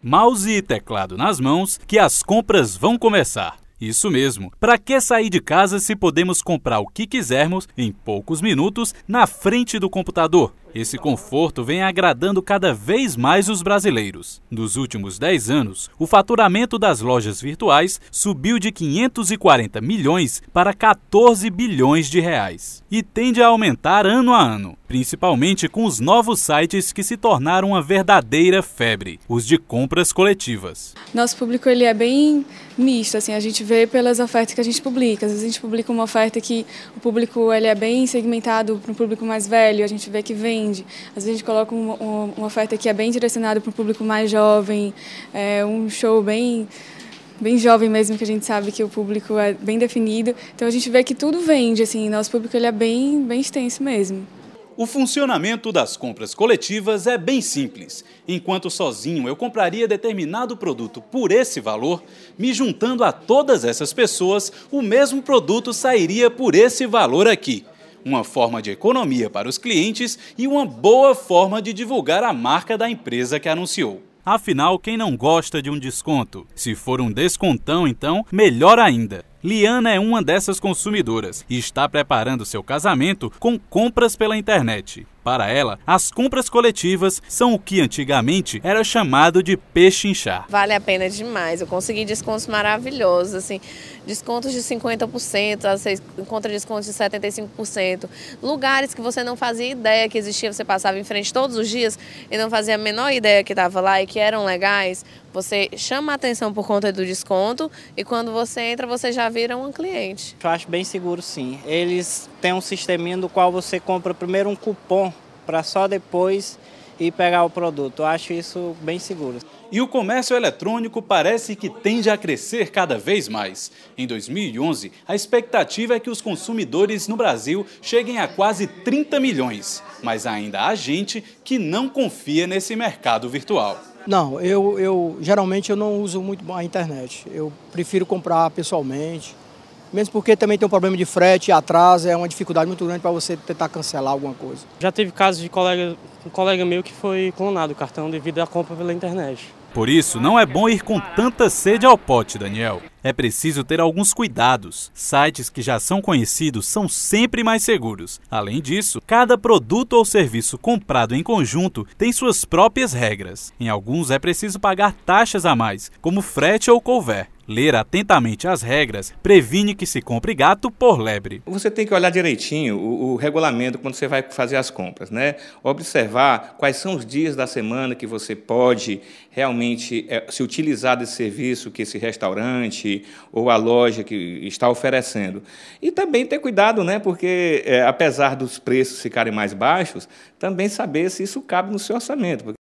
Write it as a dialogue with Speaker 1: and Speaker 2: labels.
Speaker 1: Mouse e teclado nas mãos que as compras vão começar. Isso mesmo, para que sair de casa se podemos comprar o que quisermos em poucos minutos na frente do computador? Esse conforto vem agradando cada vez mais os brasileiros. Nos últimos 10 anos, o faturamento das lojas virtuais subiu de 540 milhões para 14 bilhões de reais e tende a aumentar ano a ano, principalmente com os novos sites que se tornaram uma verdadeira febre, os de compras coletivas.
Speaker 2: Nosso público ele é bem misto, assim, a gente vê pelas ofertas que a gente publica. Às vezes a gente publica uma oferta que o público ele é bem segmentado para um público mais velho, a gente vê que vende. Às vezes a gente coloca uma oferta que é bem direcionada para o público mais jovem, um show bem jovem mesmo, que a gente sabe que o público é bem definido. Então a gente vê que tudo vende, assim, nosso público ele é bem extenso mesmo.
Speaker 1: O funcionamento das compras coletivas é bem simples. Enquanto sozinho eu compraria determinado produto por esse valor, me juntando a todas essas pessoas, o mesmo produto sairia por esse valor aqui. Uma forma de economia para os clientes e uma boa forma de divulgar a marca da empresa que anunciou. Afinal, quem não gosta de um desconto? Se for um descontão, então, melhor ainda. Liana é uma dessas consumidoras e está preparando seu casamento com compras pela internet. Para ela, as compras coletivas são o que antigamente era chamado de pechinchar.
Speaker 3: Vale a pena demais, eu consegui descontos maravilhosos, assim, descontos de 50%, você encontra descontos de 75%, lugares que você não fazia ideia que existia, você passava em frente todos os dias e não fazia a menor ideia que estava lá e que eram legais, você chama a atenção por conta do desconto e quando você entra você já vira um cliente.
Speaker 4: Eu acho bem seguro, sim. Eles têm um sisteminha do qual você compra primeiro um cupom para só depois ir pegar o produto. Eu acho isso bem seguro.
Speaker 1: E o comércio eletrônico parece que tende a crescer cada vez mais. Em 2011, a expectativa é que os consumidores no Brasil cheguem a quase 30 milhões. Mas ainda há gente que não confia nesse mercado virtual.
Speaker 5: Não, geralmente eu não uso muito a internet. Eu prefiro comprar pessoalmente. Mesmo porque também tem um problema de frete, atraso, é uma dificuldade muito grande para você tentar cancelar alguma coisa.
Speaker 6: Já teve casos de um colega meu que foi clonado o cartão devido à compra pela internet.
Speaker 1: Por isso, não é bom ir com tanta sede ao pote, Daniel. É preciso ter alguns cuidados. Sites que já são conhecidos são sempre mais seguros. Além disso, cada produto ou serviço comprado em conjunto tem suas próprias regras. Em alguns é preciso pagar taxas a mais, como frete ou couvert. Ler atentamente as regras previne que se compre gato por lebre.
Speaker 7: Você tem que olhar direitinho o regulamento quando você vai fazer as compras, né? Observar quais são os dias da semana que você pode realmente se utilizar desse serviço que esse restaurante ou a loja que está oferecendo. E também ter cuidado, né? Porque apesar dos preços ficarem mais baixos, também saber se isso cabe no seu orçamento.